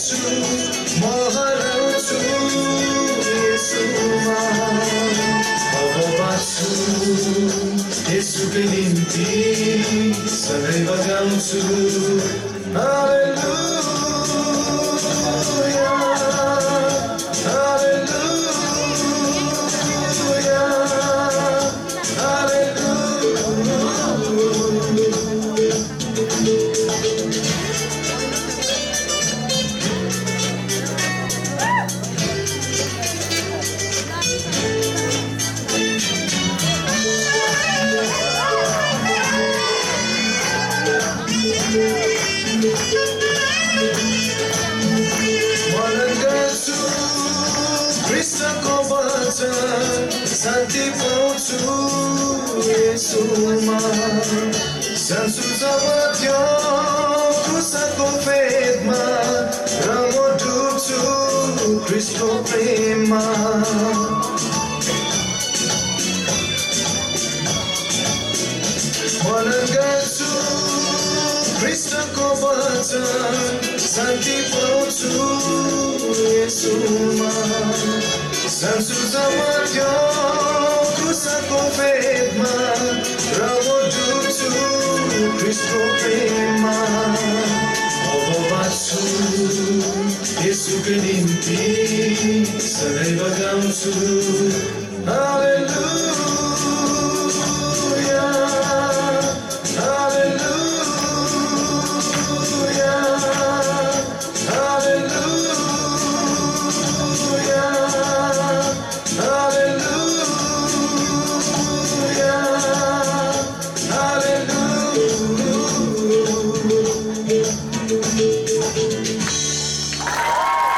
गर्छु म हराउँछु यसुमा अब बाँच्छु यसुकै निम्ति सधैँ बजाउँछु हालेलुया हालेलुया मनन गर्छु कृष्णको वचन शान्ति पाउँछु यसुमा जान्छु जब त्यो क्रुसको फेदमा र म डुब्छु कृष्णको प्रेममा मनन गर्छु कृष्णको वचन शान्ति पाउँछु यसुमा जान्छु जब त्यो क्रुसको फेदमा र म डुब्छु कृष्णको प्रेममा अब बाँच्छु यसुकै निम्ति सधैँ बजाउँछु हालेलुया हालेलुया हालेलुया हालेलुया हालेलुया